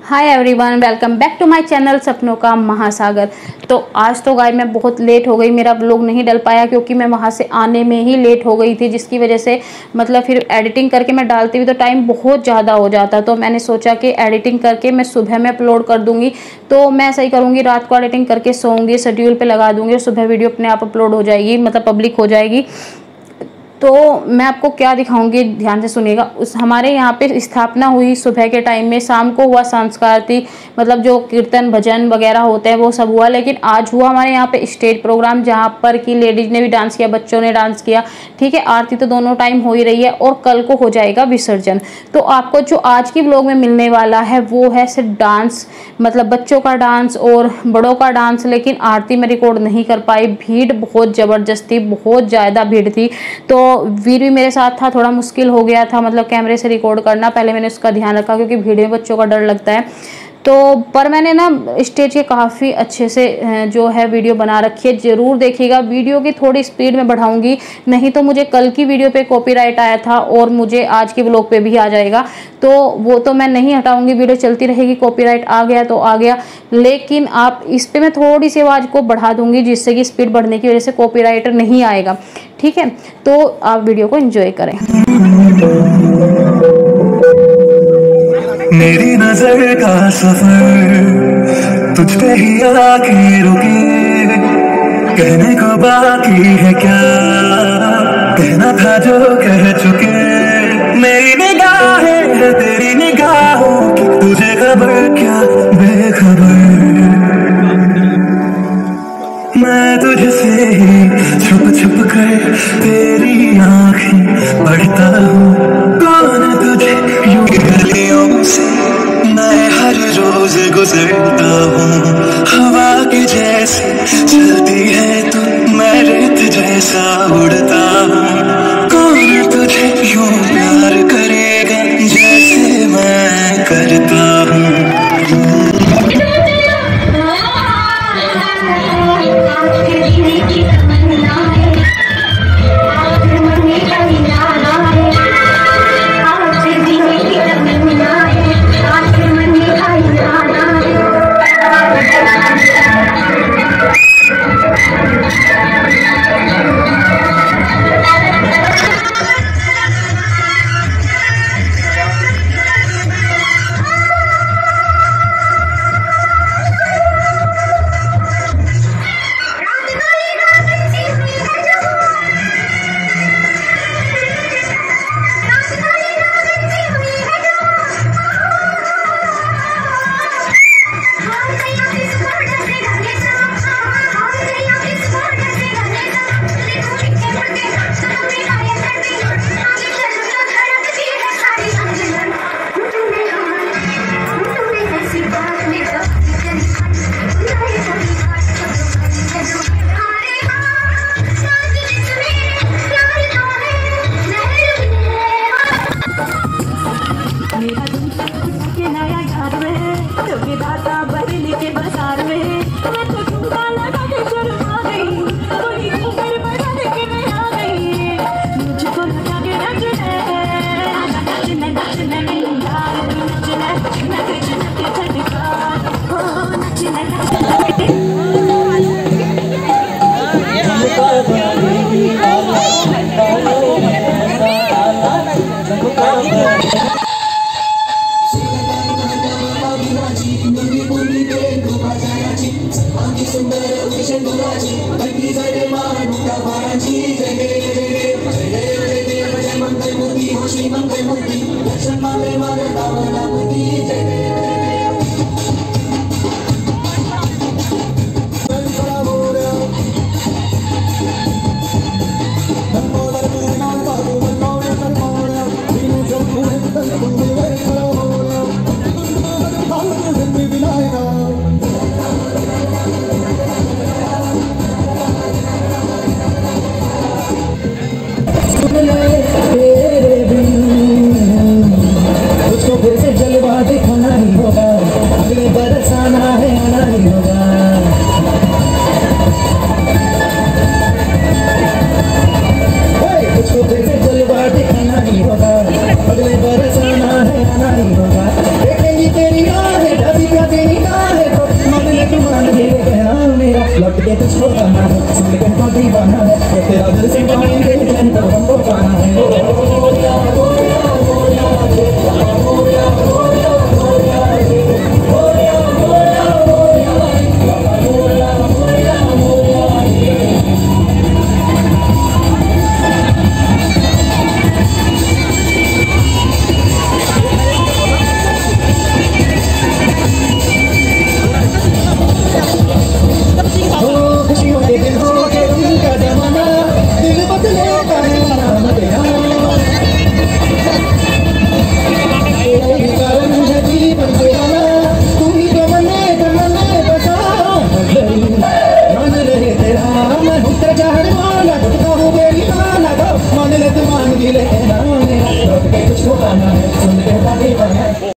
Hi everyone, welcome back to my channel सपनों का महासागर। तो आज तो गाइस मैं बहुत लेट हो गई, मेरा व्लॉग नहीं डल पाया क्योंकि मैं वहाँ से आने में ही लेट हो गई थी, जिसकी वजह से मतलब फिर एडिटिंग करके मैं डालती हुई तो टाइम बहुत ज़्यादा हो जाता। तो मैंने सोचा कि एडिटिंग करके मैं सुबह में अपलोड कर दूँगी। तो मैं ऐसा ही करूँगी, रात को एडिटिंग करके सोऊंगी, शेड्यूल पर लगा दूँगी और सुबह वीडियो अपने आप अपलोड हो जाएगी, मतलब पब्लिक हो जाएगी। तो मैं आपको क्या दिखाऊंगी, ध्यान से सुनिएगा। उस हमारे यहाँ पे स्थापना हुई सुबह के टाइम में, शाम को हुआ सांस्कृतिक मतलब जो कीर्तन भजन वगैरह होते हैं वो सब हुआ। लेकिन आज हुआ हमारे यहाँ पे स्टेज प्रोग्राम, जहाँ पर कि लेडीज़ ने भी डांस किया, बच्चों ने डांस किया। ठीक है, आरती तो दोनों टाइम हो ही रही है और कल को हो जाएगा विसर्जन। तो आपको जो आज की व्लॉग में मिलने वाला है वो है सिर्फ डांस, मतलब बच्चों का डांस और बड़ों का डांस। लेकिन आरती में रिकॉर्ड नहीं कर पाई, भीड़ बहुत ज़बरदस्त थी, बहुत ज़्यादा भीड़ थी। तो वीर भी मेरे साथ था, थोड़ा मुश्किल हो गया था मतलब कैमरे से रिकॉर्ड करना। पहले मैंने उसका ध्यान रखा क्योंकि भीड़ में बच्चों का डर लगता है। तो पर मैंने ना स्टेज के काफ़ी अच्छे से जो है वीडियो बना रखी है, ज़रूर देखिएगा। वीडियो की थोड़ी स्पीड में बढ़ाऊंगी, नहीं तो मुझे कल की वीडियो पे कॉपीराइट आया था और मुझे आज की व्लॉग पे भी आ जाएगा। तो वो तो मैं नहीं हटाऊंगी, वीडियो चलती रहेगी। कॉपीराइट आ गया तो आ गया, लेकिन आप इस पर मैं थोड़ी सी आवाज़ को बढ़ा दूंगी, जिससे कि स्पीड बढ़ने की वजह से कॉपीराइट नहीं आएगा। ठीक है, तो आप वीडियो को एंजॉय करें। मेरी नजर का सफर तुझ पे ही आके रुके, कहने को बाकी है क्या, कहना था जो कह चुके। मेरी निगाहें है तेरी निगाहों की, तुझे खबर क्या बेखबर। मैं तुझसे ही छुप छुप कर तेरी आंखें पढ़ता हूँ। कौन तुझे यूं गलियों से मैं हर रोज गुजरता हूँ। हवा के जैसे चलती है तू, मैं रेत जैसा उड़ता हूँ। कौन तुझे यूं प्यार करेगा जैसे मैं करता हूँ। उसको फिर से जलवा दिखाना। छोटा है